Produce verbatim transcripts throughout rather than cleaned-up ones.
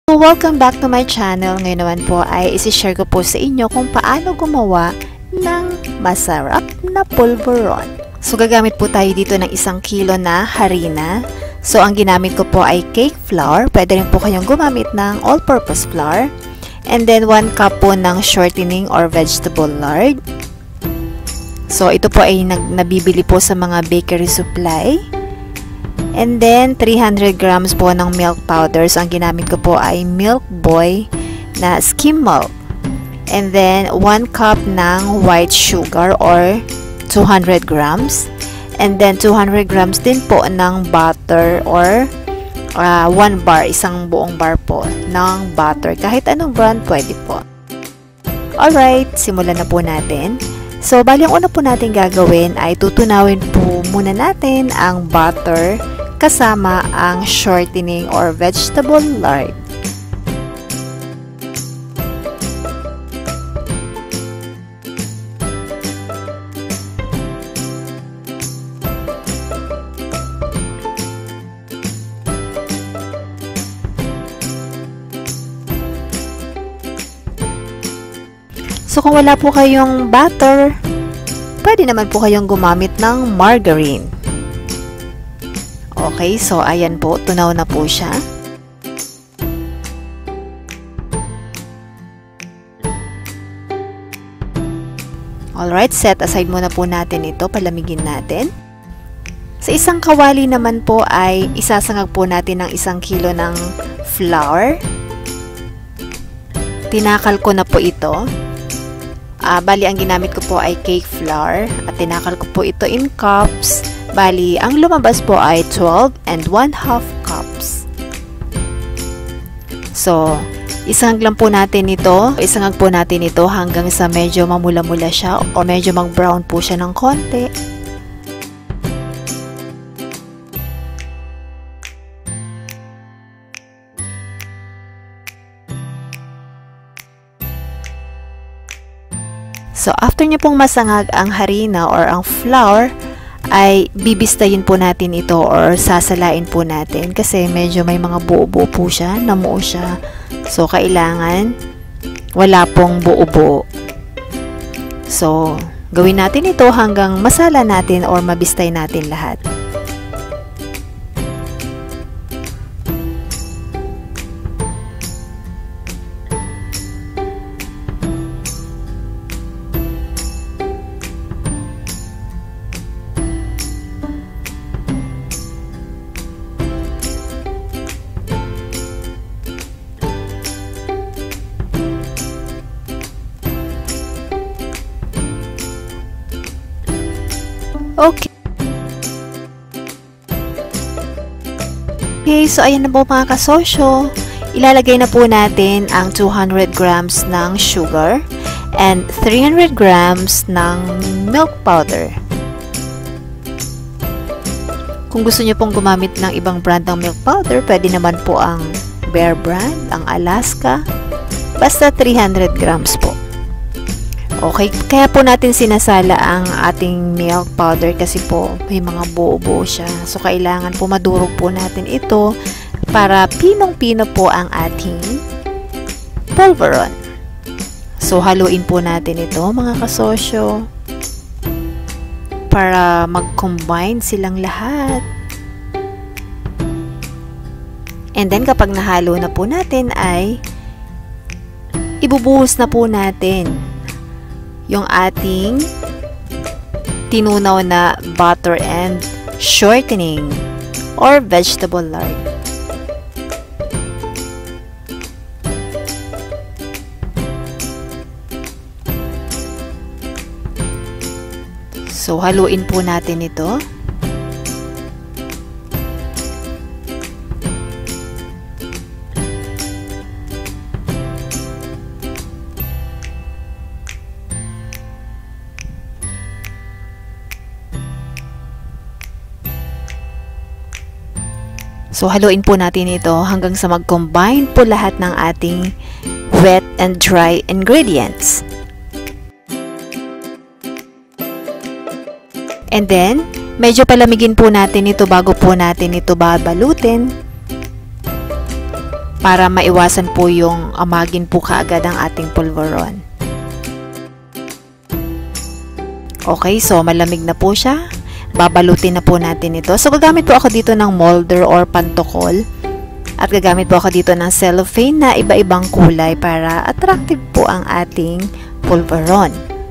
So, welcome back to my channel. Ngayon naman po ay isi-share ko po sa inyo kung paano gumawa ng masarap na pulveron. So, gagamit po tayo dito ng isang kilo na harina. So, ang ginamit ko po ay cake flour. Pwede rin po kayong gumamit ng all-purpose flour. And then, one cup po ng shortening or vegetable lard. So, ito po ay nabibili po sa mga bakery supply. And then, three hundred grams po ng milk powder. So, ang ginamit ko po ay Milk Boy na skim milk. And then, one cup ng white sugar or two hundred grams. And then, two hundred grams din po ng butter or uh, one bar, isang buong bar po ng butter. Kahit anong brand, pwede po. Alright, simulan na po natin. So, bali ang una po natin gagawin ay tutunawin po muna natin ang butter kasama ang shortening or vegetable lard. So, kung wala po kayong butter, pwede naman po kayong gumamit ng margarine. Okay, so ayan po, tunaw na po siya. Alright, set aside muna po natin ito, palamigin natin. Sa isang kawali naman po ay isasangag po natin ng isang kilo ng flour. Tinakal ko na po ito. Uh, bali, ang ginamit ko po ay cake flour at tinakal ko po ito in cups. Bali, ang lumabas po ay twelve and one half cups. So, isangag lang po natin ito. Isangag po natin ito hanggang sa medyo mamula-mula siya o medyo mag-brown po siya ng konti. So, after nyo pong masangag ang harina or ang flour, ay bibistayin po natin ito or sasalain po natin kasi medyo may mga buo-buo po siya, namuo siya. So, kailangan wala pong buo-buo. So, gawin natin ito hanggang masala natin or mabistay natin lahat. Okay. Okay, so ayan na po mga kasosyo. Ilalagay na po natin ang two hundred grams ng sugar and three hundred grams ng milk powder. Kung gusto nyo pong gumamit ng ibang brand ng milk powder, pwede naman po ang Bear brand, ang Alaska. Basta three hundred grams po. Okay, kaya po natin sinasala ang ating milk powder kasi po may mga buo-buo siya. So, kailangan po madurog po natin ito para pinong-pino po ang ating pulveron. So, haluin po natin ito mga kasosyo para mag-combine silang lahat. And then, kapag nahalo na po natin ay ibubuhos na po natin yung ating tinunaw na butter and shortening or vegetable lard. So, haluin po natin ito. So, haluin po natin ito hanggang sa mag-combine po lahat ng ating wet and dry ingredients. And then, medyo palamigin po natin ito bago po natin ito babalutin para maiwasan po yung amagin po kaagad ang ating pulveron. Okay, so malamig na po siya. Babalutin na po natin ito. So gagamit po ako dito ng molder or pantokol. At gagamit po ako dito ng cellophane na iba-ibang kulay para attractive po ang ating pulveron.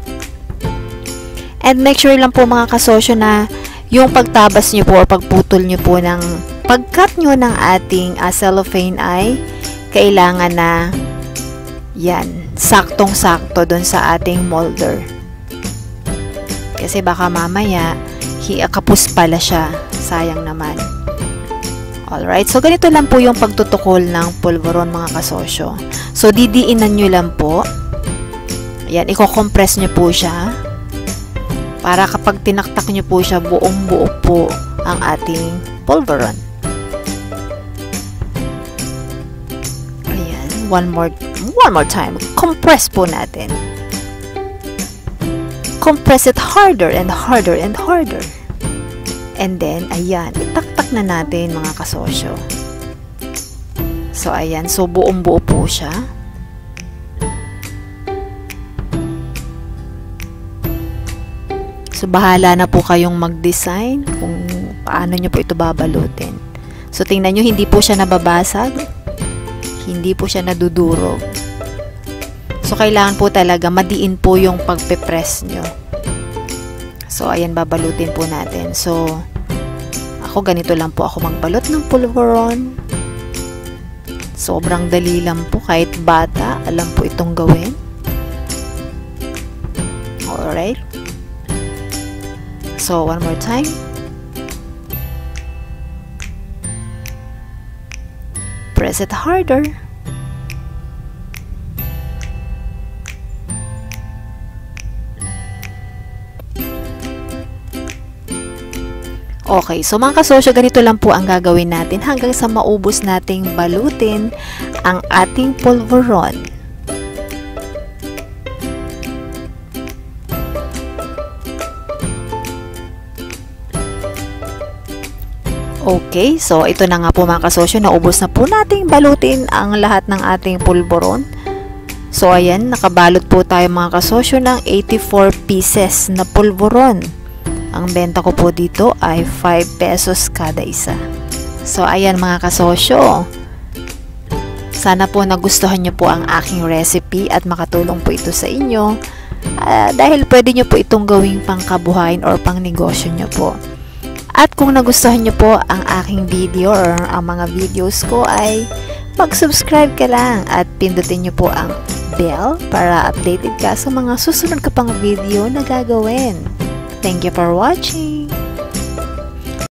And make sure lang po mga kasosyo na yung pagtabas nyo po o pagputol nyo po ng pagkat nyo ng ating uh, cellophane ay kailangan na yan, saktong-sakto dun sa ating molder. Kasi baka mamaya, kapus pala siya. Sayang naman. Alright, so ganito lang po yung pagtutukol ng pulveron mga kasosyo. So, didiinan nyo lang po. Ayan, i-compress nyo po siya. Para kapag tinaktak nyo po siya, buong buo po ang ating pulveron. Ayan, one more, one more time. Compress po natin. Compress it harder and harder and harder. And then, ayan, itaktak na natin mga kasosyo. So, ayan. So, buong buo po siya. So, bahala na po kayong mag-design kung paano nyo po ito babalutin. So, tingnan nyo, hindi po siya nababasag. Hindi po siya nadudurog. So, kailangan po talaga madiin po yung pagpe-press nyo. So, ayan, babalutin po natin. So, ako ganito lang po ako magbalot ng pulveron. Sobrang dali lang po. Kahit bata, alam po itong gawin. Alright. So, one more time. Press it harder. Okay, so mga kasosyo, ganito lang po ang gagawin natin hanggang sa maubos nating balutin ang ating pulveron. Okay, so ito na nga po mga kasosyo, naubos na po nating balutin ang lahat ng ating pulveron. So ayan, nakabalot po tayo mga kasosyo ng eighty-four pieces na pulveron. Ang benta ko po dito ay five pesos kada isa. So, ayan mga kasosyo. Sana po nagustuhan nyo po ang aking recipe at makatulong po ito sa inyo. Uh, dahil pwede nyo po itong gawing pangkabuhayan or pang negosyo nyo po. At kung nagustuhan nyo po ang aking video or ang mga videos ko ay mag-subscribe ka lang at pindutin nyo po ang bell para updated ka sa mga susunod ka pang video na gagawin. Thank you for watching.